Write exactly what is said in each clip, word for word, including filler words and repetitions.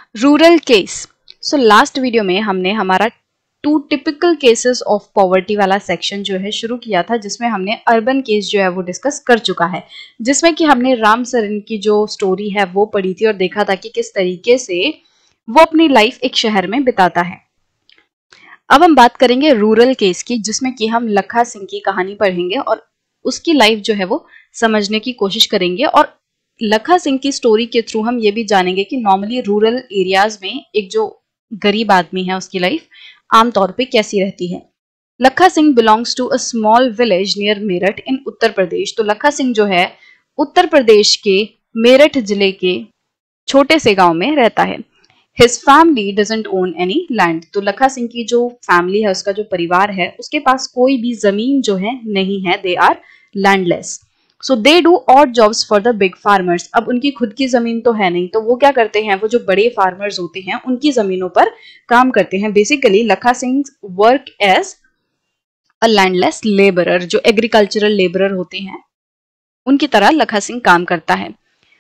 Rural case. So last video में हमने हमारा two typical cases of poverty वाला सेक्शन जो है शुरू किया था, जिसमें हमने अर्बन केस जो है वो डिस्कस कर चुका है, जिसमें कि हमने राम सरन की जो स्टोरी है वो पढ़ी थी और देखा था कि किस तरीके से वो अपनी लाइफ एक शहर में बिताता है। अब हम बात करेंगे रूरल केस की, जिसमें कि हम लखा सिंह की कहानी पढ़ेंगे और उसकी लाइफ जो है वो समझने की कोशिश करेंगे। और लखा सिंह की स्टोरी के थ्रू हम ये भी जानेंगे कि नॉर्मली रूरल एरियाज में एक जो गरीब आदमी है उसकी लाइफ आमतौर पे कैसी रहती है। Lakha Singh belongs to a small village near Meerut in Uttar Pradesh. तो लखा सिंह जो है उत्तर प्रदेश के मेरठ जिले के छोटे से गांव में रहता है। His family doesn't own any land। तो लखा सिंह की जो फैमिली है, उसका जो परिवार है, उसके पास कोई भी जमीन जो है नहीं है। They are landless. So they do odd jobs for the big farmers. अब उनकी खुद की जमीन तो है नहीं, तो वो क्या करते हैं, वो जो बड़े फार्मर्स होते हैं उनकी जमीनों पर काम करते हैं। Basically Lakha Singh work as a landless labourer. जो एग्रीकल्चरल लेबरर होते हैं उनकी तरह लखा सिंह काम करता है।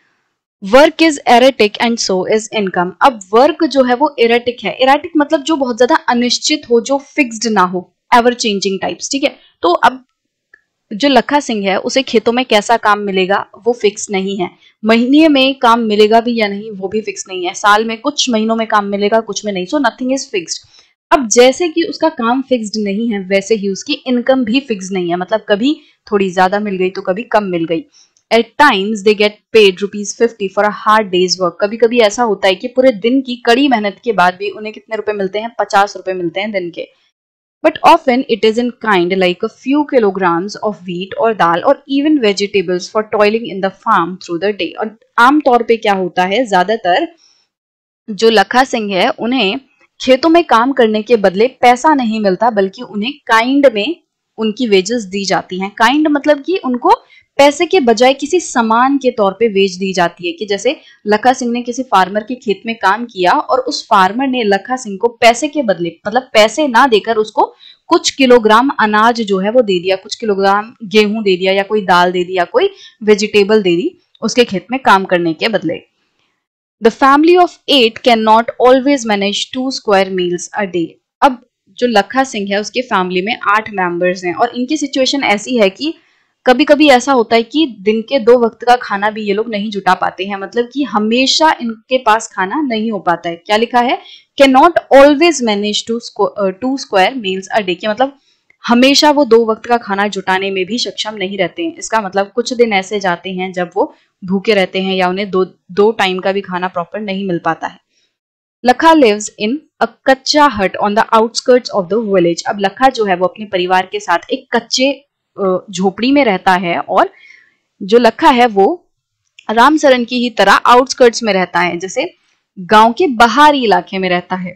Work is erratic and so is income. अब वर्क जो है वो एरेटिक है। एरेटिक मतलब जो बहुत ज्यादा अनिश्चित हो, जो फिक्स्ड ना हो, एवर चेंजिंग टाइप्स। ठीक है, तो अब जो लखा सिंह है उसे खेतों में कैसा काम मिलेगा वो फिक्स नहीं है। महीने में काम मिलेगा भी या नहीं वो भी फिक्स नहीं है। साल में कुछ महीनों में काम मिलेगा, कुछ में नहीं। So nothing is fixed. अब जैसे कि उसका काम फिक्स्ड नहीं है, वैसे ही उसकी इनकम भी फिक्स नहीं है। मतलब कभी थोड़ी ज्यादा मिल गई तो कभी कम मिल गई। At times they get paid rupees fifty for a hard day's work. कभी कभी ऐसा होता है कि पूरे दिन की कड़ी मेहनत के बाद भी उन्हें कितने रुपए मिलते हैं, पचास रुपए मिलते हैं दिन के। But often it is in kind, like a few kilograms of wheat or dal or even vegetables for toiling in the farm through the day। और आमतौर पे क्या होता है, ज्यादातर जो लखा सिंह है उन्हें खेतों में काम करने के बदले पैसा नहीं मिलता, बल्कि उन्हें काइंड में उनकी वेजेस दी जाती हैं। काइंड मतलब कि उनको पैसे के बजाय किसी सामान के तौर पे वेज दी जाती है। कि जैसे लखा सिंह ने किसी फार्मर के खेत में काम किया और उस फार्मर ने लखा सिंह को पैसे के बदले, मतलब पैसे ना देकर, उसको कुछ किलोग्राम अनाज जो है वो दे दिया, कुछ किलोग्राम गेहूं दे दिया, या कोई दाल दे दिया, कोई वेजिटेबल दे दी उसके खेत में काम करने के बदले। The family of eight cannot always manage two square meals a day। अब जो लखा सिंह है उसके फैमिली में आठ मेंबर्स हैं और इनकी सिचुएशन ऐसी है कि कभी कभी ऐसा होता है कि दिन के दो वक्त का खाना भी ये लोग नहीं जुटा पाते हैं। मतलब कि हमेशा इनके पास खाना नहीं हो पाता है। क्या लिखा है, can not always manage to two square meals a day. की मतलब हमेशा वो दो वक्त का खाना जुटाने में भी सक्षम नहीं रहते हैं। इसका मतलब कुछ दिन ऐसे जाते हैं जब वो भूखे रहते हैं या उन्हें दो दो टाइम का भी खाना प्रॉपर नहीं मिल पाता है। लखा lives in a kachcha hut on the outskirts of the village. अब लखा जो है वो अपने परिवार के साथ एक कच्चे झोपड़ी में रहता है और जो लखा है वो राम सरन की ही तरह आउटस्कर्ट्स में रहता है, जैसे गांव के बाहरी इलाके में रहता है।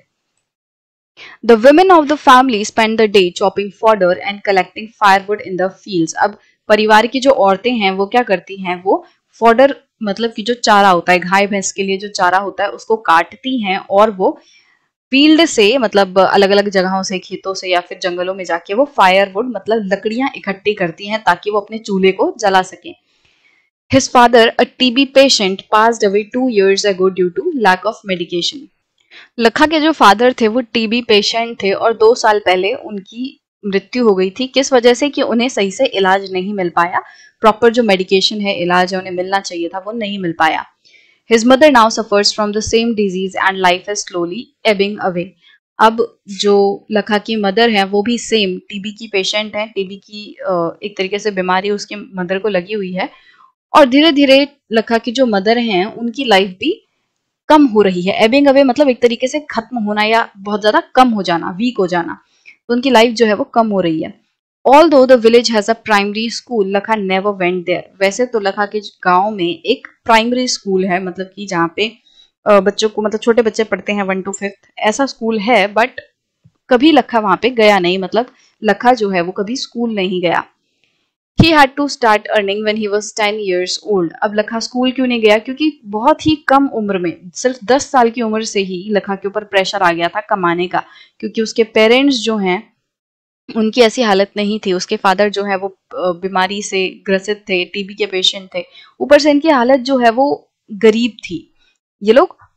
The women of the family spend the day chopping fodder and collecting firewood in the fields। अब परिवार की जो औरतें हैं वो क्या करती हैं, वो फॉडर मतलब कि जो चारा होता है, गाय भैंस के लिए जो चारा होता है, उसको काटती हैं और वो फील्ड से, मतलब अलग अलग जगहों से, खेतों से या फिर जंगलों में जाके वो फायरवुड मतलब लकड़ियां इकट्ठी करती हैं ताकि वो अपने चूल्हे को जला सकें। His father, a T B patient, passed away two years ago due to lack of medication। लखा के जो फादर थे वो टीबी पेशेंट थे और दो साल पहले उनकी मृत्यु हो गई थी। किस वजह से, कि उन्हें सही से इलाज नहीं मिल पाया। प्रॉपर जो मेडिकेशन है, इलाज है, उन्हें मिलना चाहिए था, वो नहीं मिल पाया। His mother now suffers from the same disease and life is slowly ebbing away। अब जो लखा की मदर है वो भी सेम टीबी की पेशेंट है। टीबी की एक तरीके से बीमारी उसकी मदर को लगी हुई है और धीरे धीरे लखा की जो मदर हैं उनकी लाइफ भी कम हो रही है। एबिंग अवे मतलब एक तरीके से खत्म होना या बहुत ज्यादा कम हो जाना, वीक हो जाना। तो उनकी लाइफ जो है वो कम हो रही है। Although the village has a primary school, लखा never went there। वैसे तो लखा के गांव में एक प्राइमरी स्कूल है, मतलब कि जहाँ पे बच्चों को, मतलब छोटे बच्चे पढ़ते हैं वन टू फिफ्थ, ऐसा स्कूल है। बट कभी लखा वहां पे गया नहीं, मतलब लखा जो है वो कभी स्कूल नहीं गया। He had to start earning when he was ten years old। अब लखा स्कूल क्यों नहीं गया, क्योंकि बहुत ही कम उम्र में, सिर्फ दस साल की उम्र से ही लखा के ऊपर प्रेशर आ गया था कमाने का। क्योंकि उसके पेरेंट्स जो हैं उनकी ऐसी हालत नहीं थी। उसके फादर जो है वो बीमारी से ग्रसित थे, टीबी के पेशेंट थे, ऊपर से इनकी हालत जो है वो गरीब थी। ये लोग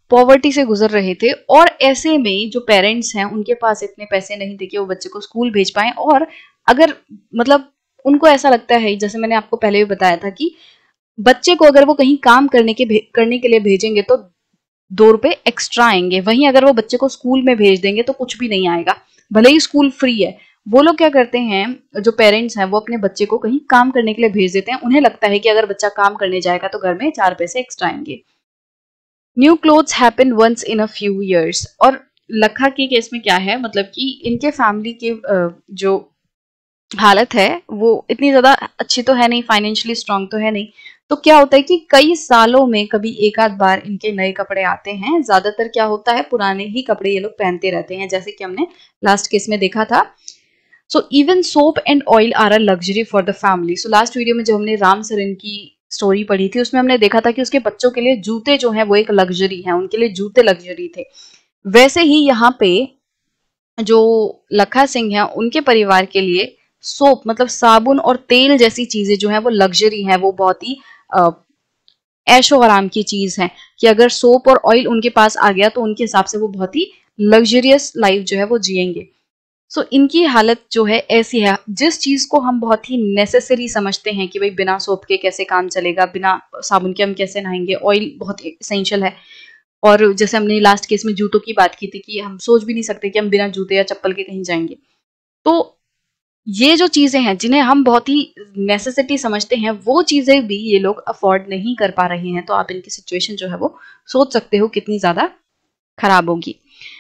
पॉवर्टी से गुजर रहे थे, और ऐसे में जो पेरेंट्स हैं उनके पास इतने पैसे नहीं थे कि वो बच्चे को स्कूल भेज पाए। और अगर मतलब उनको ऐसा लगता है, जैसे मैंने आपको पहले भी बताया था, कि बच्चे को अगर वो कहीं काम करने के करने के लिए भेजेंगे तो दो रुपए एक्स्ट्रा आएंगे, वहीं अगर वो बच्चे को स्कूल में भेज देंगे तो कुछ भी नहीं आएगा, भले ही स्कूल फ्री है। वो लोग क्या करते हैं, जो पेरेंट्स हैं वो अपने बच्चे को कहीं काम करने के लिए भेज देते हैं। उन्हें लगता है कि अगर बच्चा काम करने जाएगा तो घर में चार पैसे एक्स्ट्रा आएंगे। New clothes happen once in a few years. और लखा के केस में क्या है, मतलब कि इनके फैमिली के जो हालत है वो इतनी ज्यादा अच्छी तो है नहीं, फाइनेंशियली स्ट्रांग तो है नहीं। तो क्या होता है कि कई सालों में कभी एक आध बार इनके नए कपड़े आते हैं। ज्यादातर क्या होता है, पुराने ही कपड़े ये लोग पहनते रहते हैं, जैसे कि हमने लास्ट केस में देखा था। So even soap and oil are a luxury for the family. So last video में जो हमने राम सरन की स्टोरी पढ़ी थी उसमें हमने देखा था कि उसके बच्चों के लिए जूते जो हैं वो एक लग्जरी हैं, उनके लिए जूते लग्जरी थे। वैसे ही यहाँ पे जो लखा सिंह है उनके परिवार के लिए सोप मतलब साबुन और तेल जैसी चीजें जो है वो लग्जरी है, वो बहुत ही ऐशो आराम की चीज है, कि अगर सोप और ऑयल उनके पास आ गया तो उनके हिसाब से वो बहुत ही लग्जरियस लाइफ जो है वो जिएंगे। सो so, इनकी हालत जो है ऐसी है, जिस चीज को हम बहुत ही नेसेसरी समझते हैं कि भाई बिना सोप के कैसे काम चलेगा, बिना साबुन के हम कैसे नहाएंगे, ऑयल बहुत इसेंशियल है। और जैसे हमने लास्ट केस में जूतों की बात की थी कि हम सोच भी नहीं सकते कि हम बिना जूते या चप्पल के कहीं जाएंगे। तो ये जो चीजें हैं जिन्हें हम बहुत ही नेसेसिटी समझते हैं, वो चीजें भी ये लोग अफोर्ड नहीं कर पा रहे हैं। तो आप इनकी सिचुएशन जो है वो सोच सकते हो कितनी ज्यादा खराब होगी।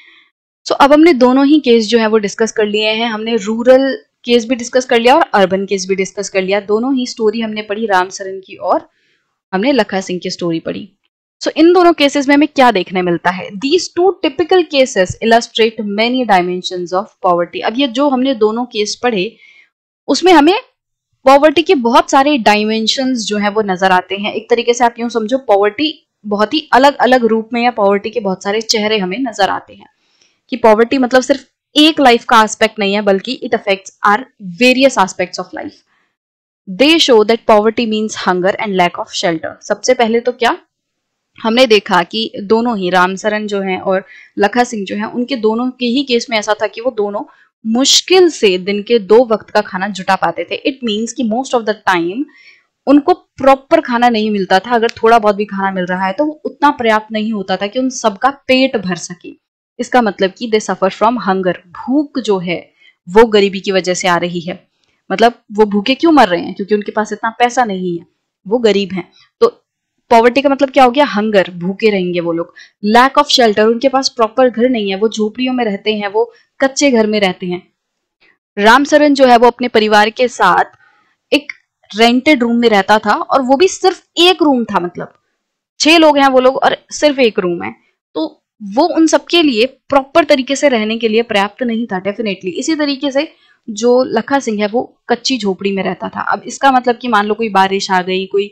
सो so, अब हमने दोनों ही केस जो है वो डिस्कस कर लिए हैं। हमने रूरल केस भी डिस्कस कर लिया और अर्बन केस भी डिस्कस कर लिया। दोनों ही स्टोरी हमने पढ़ी, राम सरन की और हमने लखा सिंह की स्टोरी पढ़ी। सो so, इन दोनों केसेस में हमें क्या देखने मिलता है, these two typical cases illustrate many dimensions of poverty. अब ये जो हमने दोनों केस पढ़े उसमें हमें पॉवर्टी के बहुत सारे डायमेंशंस जो है वो नजर आते हैं। एक तरीके से आप यूं समझो, पॉवर्टी बहुत ही अलग अलग रूप में या पॉवर्टी के बहुत सारे चेहरे हमें नजर आते हैं, कि पॉवर्टी मतलब सिर्फ एक लाइफ का एस्पेक्ट नहीं है, बल्कि it affects are various aspects of life. They show that poverty means hunger and lack of shelter. सबसे पहले तो क्या हमने देखा कि दोनों ही राम सरन जो हैं और लखा सिंह जो हैं, उनके दोनों के ही केस में ऐसा था कि वो दोनों मुश्किल से दिन के दो वक्त का खाना जुटा पाते थे। इट मीन्स कि मोस्ट ऑफ द टाइम उनको प्रॉपर खाना नहीं मिलता था। अगर थोड़ा बहुत भी खाना मिल रहा है तो वो उतना पर्याप्त नहीं होता था कि उन सबका पेट भर सके। इसका मतलब कि दे सफर फ्रॉम हंगर। भूख जो है वो गरीबी की वजह से आ रही है। मतलब वो भूखे क्यों मर रहे हैं, क्योंकि उनके पास इतना पैसा नहीं है, वो गरीब हैं। तो पॉवर्टी का मतलब क्या हो गया, हंगर, भूखे रहेंगे वो लोग। लैक ऑफ शेल्टर, उनके पास प्रॉपर घर नहीं है, वो झोपड़ियों में रहते हैं, वो कच्चे घर में रहते हैं। राम सरन जो है वो अपने परिवार के साथ एक रेंटेड रूम में रहता था, और वो भी सिर्फ एक रूम था। मतलब छह लोग हैं वो लोग और सिर्फ एक रूम है, तो वो उन सबके लिए प्रॉपर तरीके से रहने के लिए पर्याप्त नहीं था डेफिनेटली। इसी तरीके से जो लखा सिंह है वो कच्ची झोपड़ी में रहता था। अब इसका मतलब कि मान लो कोई बारिश आ गई, कोई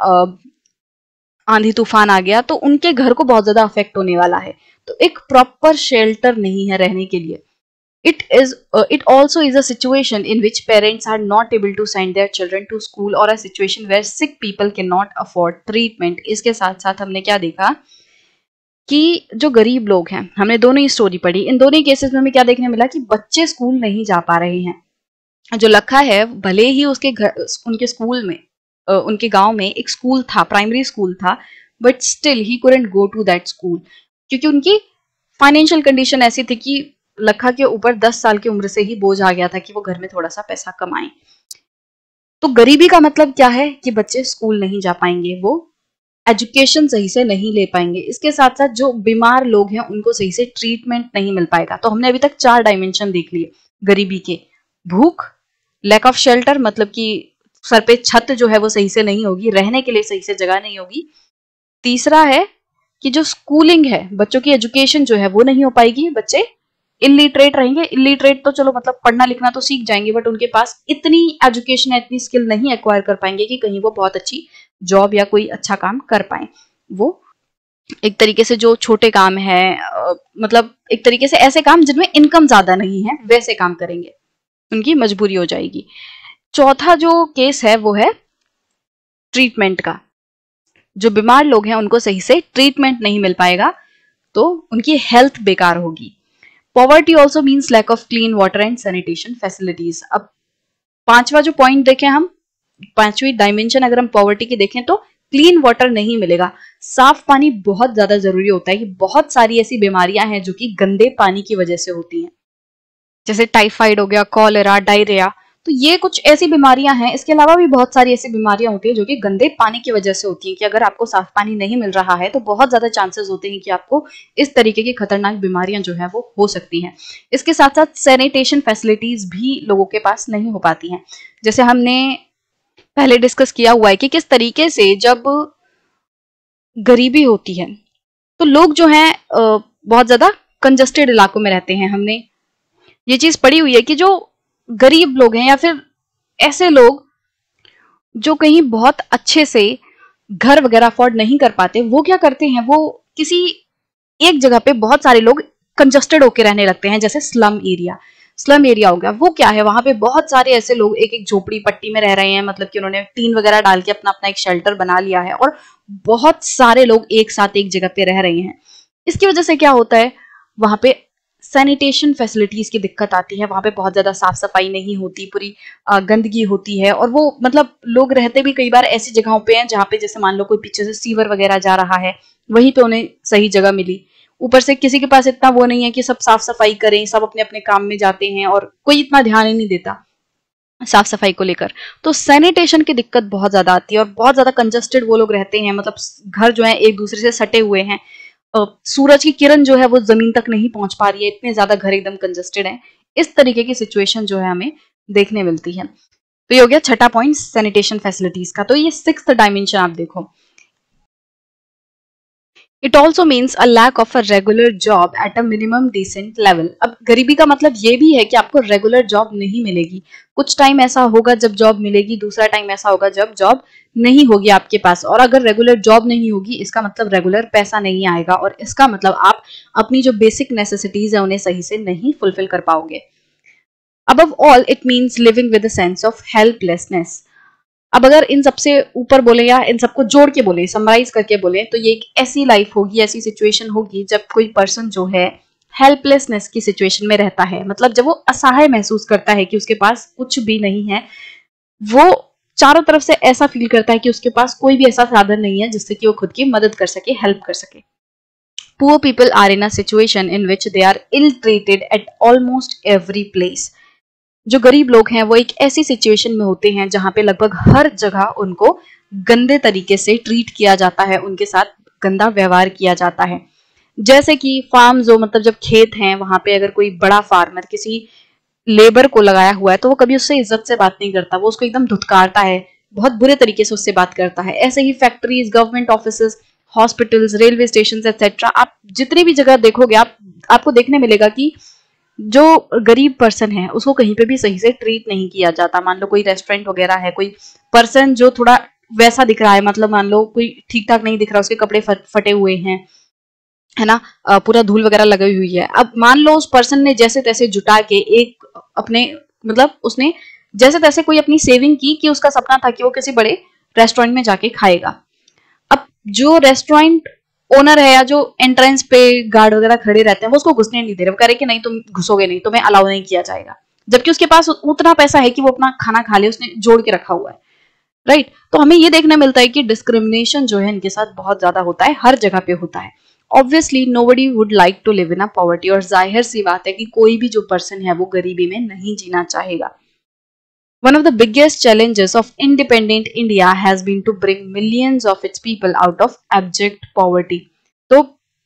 आंधी तूफान आ गया, तो उनके घर को बहुत ज्यादा अफेक्ट होने वाला है। तो एक प्रॉपर शेल्टर नहीं है रहने के लिए। It is uh, it also is a situation in which parents are not able to send their children to school, or a situation where sick people cannot afford treatment. इसके साथ साथ हमने क्या देखा कि जो गरीब लोग हैं, हमने दोनों ही स्टोरी पढ़ी, इन दोनों ही केसेस में हमें क्या देखने मिला कि बच्चे स्कूल नहीं जा पा रहे हैं। जो लखा है भले ही उसके घर उनके स्कूल में उनके गांव में एक स्कूल था, प्राइमरी स्कूल था, but still he couldn't go to that school, क्योंकि उनकी फाइनेंशियल कंडीशन ऐसी थी कि लखा के ऊपर दस साल की उम्र से ही बोझ आ गया था कि वो घर में थोड़ा सा पैसा कमाएं। तो गरीबी का मतलब क्या है कि बच्चे स्कूल नहीं जा पाएंगे, वो एजुकेशन सही से नहीं ले पाएंगे। इसके साथ साथ जो बीमार लोग हैं उनको सही से ट्रीटमेंट नहीं मिल पाएगा। तो हमने अभी तक चार डायमेंशन देख लिए गरीबी के। भूख, लैक ऑफ शेल्टर मतलब कि सर पे छत जो है वो सही से नहीं होगी, रहने के लिए सही से जगह नहीं होगी। तीसरा है कि जो स्कूलिंग है, बच्चों की एजुकेशन जो है वो नहीं हो पाएगी, बच्चे इलिटरेट रहेंगे। इलिटरेट तो चलो मतलब पढ़ना लिखना तो सीख जाएंगे, बट उनके पास इतनी एजुकेशन है, इतनी स्किल नहीं एक्वायर कर पाएंगे कि कहीं वो बहुत अच्छी जॉब या कोई अच्छा काम कर पाए। वो एक तरीके से जो छोटे काम है, मतलब एक तरीके से ऐसे काम जिनमें इनकम ज्यादा नहीं है, वैसे काम करेंगे, उनकी मजबूरी हो जाएगी। चौथा जो केस है वो है ट्रीटमेंट का। जो बीमार लोग हैं उनको सही से ट्रीटमेंट नहीं मिल पाएगा। तो उनकी हेल्थ बेकार होगी। Poverty also means lack of clean water and sanitation facilities. अब पांचवा जो पॉइंट देखें हम, पांचवी डायमेंशन अगर हम पॉवर्टी की देखें तो क्लीन वाटर नहीं मिलेगा। साफ पानी बहुत ज्यादा जरूरी होता है कि बहुत सारी ऐसी बीमारियां हैं जो कि गंदे पानी की वजह से होती हैं, जैसे टाइफाइड हो गया, कॉलेरा, डायरिया। तो ये कुछ ऐसी बीमारियां हैं। इसके अलावा भी बहुत सारी ऐसी बीमारियां होती हैं जो कि गंदे पानी की वजह से होती हैं कि अगर आपको साफ पानी नहीं मिल रहा है तो बहुत ज्यादा चांसेस होते हैं कि आपको इस तरीके की खतरनाक बीमारियां जो है वो हो सकती हैं। इसके साथ साथ सैनिटेशन फैसिलिटीज भी लोगों के पास नहीं हो पाती हैं। जैसे हमने पहले डिस्कस किया हुआ है कि किस तरीके से जब गरीबी होती है तो लोग जो हैं बहुत ज्यादा कंजस्टेड इलाकों में रहते हैं। हमने ये चीज पढ़ी हुई है कि जो गरीब लोग हैं या फिर ऐसे लोग जो कहीं बहुत अच्छे से घर वगैरह अफोर्ड नहीं कर पाते, वो क्या करते हैं, वो किसी एक जगह पे बहुत सारे लोग कंजस्टेड होकर रहने लगते हैं, जैसे स्लम एरिया। स्लम एरिया हो गया, वो क्या है, वहां पे बहुत सारे ऐसे लोग एक एक झोपड़ी पट्टी में रह रहे हैं, मतलब कि उन्होंने टीन वगैरह डाल के अपना अपना एक शेल्टर बना लिया है और बहुत सारे लोग एक साथ एक जगह पे रह रहे हैं। इसकी वजह से क्या होता है, वहां पे सैनिटेशन फैसिलिटीज की दिक्कत आती है। वहां पे बहुत ज्यादा साफ सफाई नहीं होती, पूरी गंदगी होती है। और वो मतलब लोग रहते भी कई बार ऐसी जगहों पे हैं जहाँ पे जैसे मान लो कोई पीछे से सीवर वगैरह जा रहा है, वहीं पे उन्हें सही जगह मिली। ऊपर से किसी के पास इतना वो नहीं है कि सब साफ सफाई करें, सब अपने अपने काम में जाते हैं और कोई इतना ध्यान ही नहीं देता साफ सफाई को लेकर। तो सैनिटेशन की दिक्कत बहुत ज्यादा आती है और बहुत ज्यादा कंजस्टेड वो लोग रहते हैं, मतलब घर जो है एक दूसरे से सटे हुए हैं। सूरज की किरण जो है वो जमीन तक नहीं पहुंच पा रही है, इतने ज्यादा घर एकदम कंजस्टेड है। इस तरीके की सिचुएशन जो है हमें देखने मिलती है। तो ये हो गया छठा पॉइंट सैनिटेशन फैसिलिटीज का। तो ये सिक्स्थ डायमेंशन आप देखो, it also means a lack of a regular job at a minimum decent level. अब गरीबी का मतलब ये भी है कि आपको रेगुलर जॉब नहीं मिलेगी। कुछ टाइम ऐसा होगा जब जॉब मिलेगी, दूसरा टाइम ऐसा होगा जब जॉब नहीं होगी आपके पास। और अगर रेगुलर जॉब नहीं होगी इसका मतलब रेगुलर पैसा नहीं आएगा, और इसका मतलब आप अपनी जो बेसिक नेसेसिटीज है उन्हें सही से नहीं फुलफिल कर पाओगे। Above all it means living with a sense of helplessness. अब अगर इन सबसे ऊपर बोले या इन सबको जोड़ के बोले, समराइज करके बोले, तो ये एक ऐसी लाइफ होगी, ऐसी सिचुएशन होगी जब कोई पर्सन जो है हेल्पलेसनेस की सिचुएशन में रहता है। मतलब जब वो असहाय महसूस करता है कि उसके पास कुछ भी नहीं है, वो चारों तरफ से ऐसा फील करता है कि उसके पास कोई भी ऐसा साधन नहीं है जिससे कि वो खुद की मदद कर सके, हेल्प कर सके। Poor people are in a situation in which they are ill treated at almost every place. जो गरीब लोग हैं वो एक ऐसी सिचुएशन में होते हैं जहां पे लगभग हर जगह उनको गंदे तरीके से ट्रीट किया जाता है, उनके साथ गंदा व्यवहार किया जाता है। जैसे कि फार्म जो मतलब जब खेत हैं वहां पे अगर कोई बड़ा फार्मर किसी लेबर को लगाया हुआ है तो वो कभी उससे इज्जत से बात नहीं करता, वो उसको एकदम धुतकारता है, बहुत बुरे तरीके से उससे बात करता है। ऐसे ही factories, government offices, hospitals, railway station etcetera, आप जितनी भी जगह देखोगे आप आपको देखने मिलेगा कि जो गरीब पर्सन है उसको कहीं पे भी सही से ट्रीट नहीं किया जाता। मान लो कोई रेस्टोरेंट वगैरह है, कोई पर्सन जो थोड़ा वैसा दिख रहा है, मतलब मान लो कोई ठीक ठाक नहीं दिख रहा, उसके कपड़े फटे हुए हैं, है ना, पूरा धूल वगैरह लगी हुई है। अब मान लो उस पर्सन ने जैसे तैसे जुटा के एक अपने मतलब उसने जैसे तैसे कोई अपनी सेविंग की कि उसका सपना था कि वो किसी बड़े रेस्टोरेंट में जाके खाएगा। अब जो रेस्टोरेंट ओनर है या जो एंट्रेंस पे गार्ड वगैरह खड़े रहते हैं वो उसको घुसने नहीं दे रहे, वो कह रहे कि नहीं तुम घुसोगे नहीं, तुम्हें अलाउ नहीं किया जाएगा, जबकि उसके पास उतना पैसा है कि वो अपना खाना खा ले, उसने जोड़ के रखा हुआ है। राइट, तो हमें ये देखने मिलता है कि डिस्क्रिमिनेशन जो है इनके साथ बहुत ज्यादा होता है, हर जगह पे होता है। Obviously nobody would like to live in a poverty, और जाहिर सी बात है कि कोई भी जो पर्सन है वो गरीबी में नहीं जीना चाहेगा। One of the biggest challenges of independent India has been to bring millions of its people out of abject poverty. तो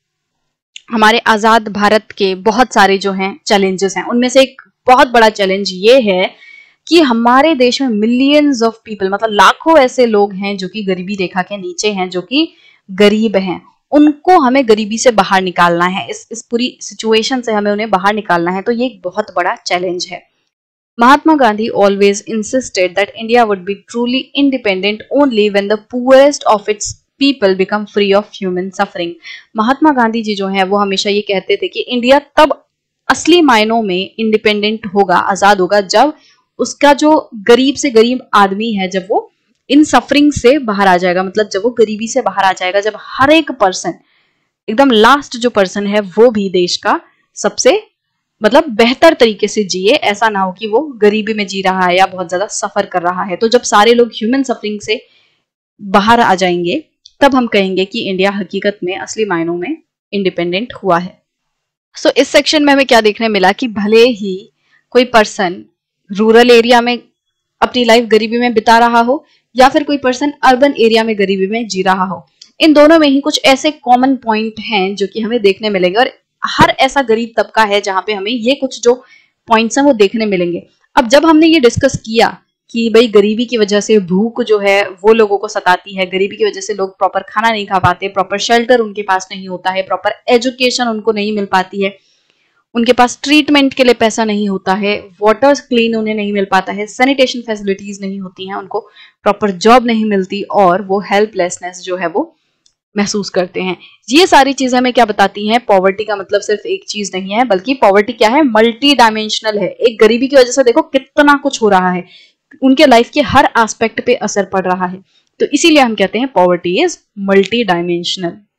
हमारे आजाद भारत के बहुत सारे जो हैं चैलेंजेस हैं, उनमें से एक बहुत बड़ा चैलेंज ये है कि हमारे देश में मिलियंस ऑफ पीपल, मतलब लाखों ऐसे लोग हैं जो कि गरीबी रेखा के नीचे हैं, जो कि गरीब हैं। उनको हमें गरीबी से बाहर निकालना है, इस इस पूरी सिचुएशन से हमें उन्हें बाहर निकालना है। तो ये एक बहुत बड़ा चैलेंज है। Mahatma Gandhi always insisted that India would be truly independent only when the poorest of its people become free of human suffering. Mahatma Gandhi ji जो हैं वो हमेशा ये कहते थे कि इंडिया तब असली मायनों में इंडिपेंडेंट होगा, आजाद होगा, जब उसका जो गरीब से गरीब आदमी है जब वो इन सफरिंग से बाहर आ जाएगा, मतलब जब वो गरीबी से बाहर आ जाएगा, जब हर एक पर्सन एकदम लास्ट जो पर्सन है वो भी देश का सबसे मतलब बेहतर तरीके से जिए, ऐसा ना हो कि वो गरीबी में जी रहा है या बहुत ज्यादा सफर कर रहा है। तो जब सारे लोग ह्यूमन सफरिंग से बाहर आ जाएंगे तब हम कहेंगे कि इंडिया हकीकत में असली मायनों में इंडिपेंडेंट हुआ है। सो so, इस सेक्शन में हमें क्या देखने मिला कि भले ही कोई पर्सन रूरल एरिया में अपनी लाइफ गरीबी में बिता रहा हो या फिर कोई पर्सन अर्बन एरिया में गरीबी में जी रहा हो, इन दोनों में ही कुछ ऐसे कॉमन पॉइंट हैं जो कि हमें देखने मिलेंगे और हर ऐसा गरीब तबका है जहां पे हमें ये कुछ जो पॉइंट्स हैं वो देखने मिलेंगे। अब जब हमने ये डिस्कस किया कि भाई गरीबी की वजह से भूख जो है वो लोगों को सताती है, गरीबी की वजह से लोग प्रॉपर खाना नहीं खा पाते, प्रॉपर शेल्टर उनके पास नहीं होता है, प्रॉपर एजुकेशन उनको नहीं मिल पाती है, उनके पास ट्रीटमेंट के लिए पैसा नहीं होता है, वाटर क्लीन उन्हें नहीं मिल पाता है, सैनिटेशन फैसिलिटीज नहीं होती हैं, उनको प्रॉपर जॉब नहीं मिलती और वो हेल्पलेसनेस जो है वो महसूस करते हैं। ये सारी चीजें हमें क्या बताती हैं, पॉवर्टी का मतलब सिर्फ एक चीज नहीं है, बल्कि पॉवर्टी क्या है, मल्टी डायमेंशनल है। एक गरीबी की वजह से देखो कितना कुछ हो रहा है, उनके लाइफ के हर एस्पेक्ट पे असर पड़ रहा है। तो इसीलिए हम कहते हैं पॉवर्टी इज मल्टी डायमेंशनल।